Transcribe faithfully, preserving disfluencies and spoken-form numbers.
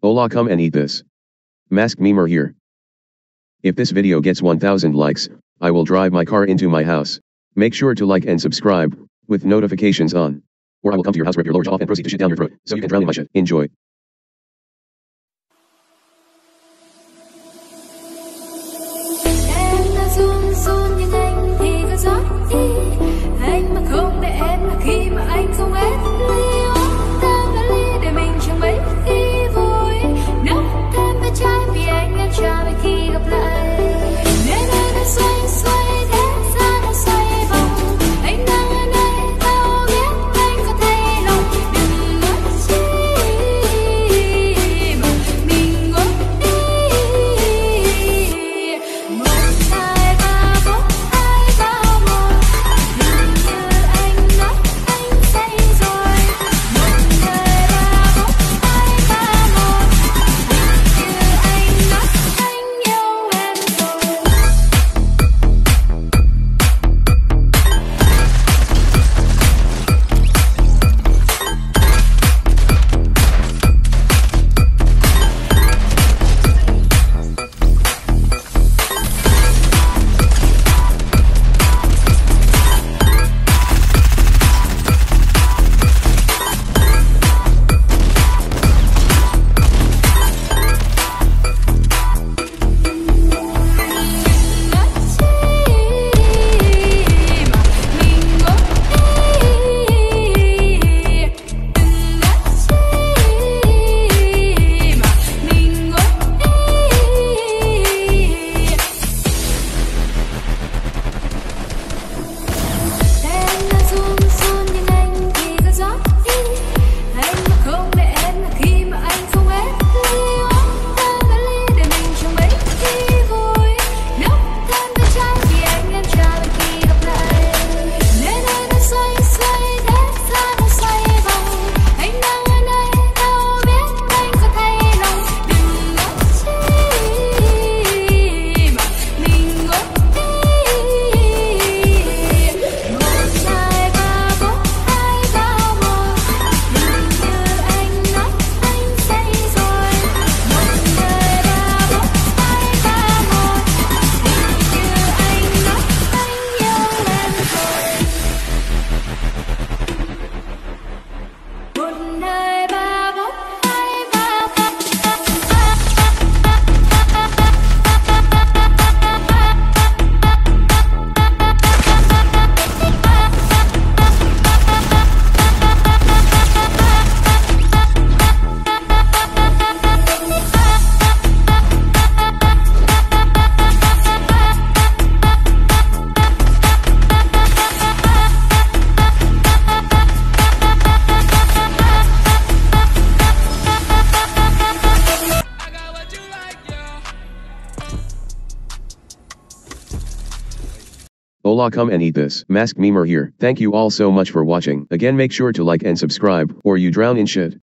Hola, come and eat this. Masked memer here. If this video gets one thousand likes, I will drive my car into my house. Make sure to like and subscribe, with notifications on. Or I will come to your house, rip your lower jaw off and proceed to shit down your throat, so you can drown in my shit. Enjoy. Hola, come and eat this. Masked memer here. Thank you all so much for watching. Again, make sure to like and subscribe, or you drown in shit.